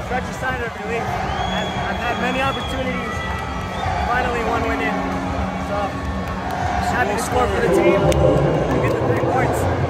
stretchy sign of relief. I've had many opportunities. Finally, one went in. So, happy to score for the team and get the 3 points.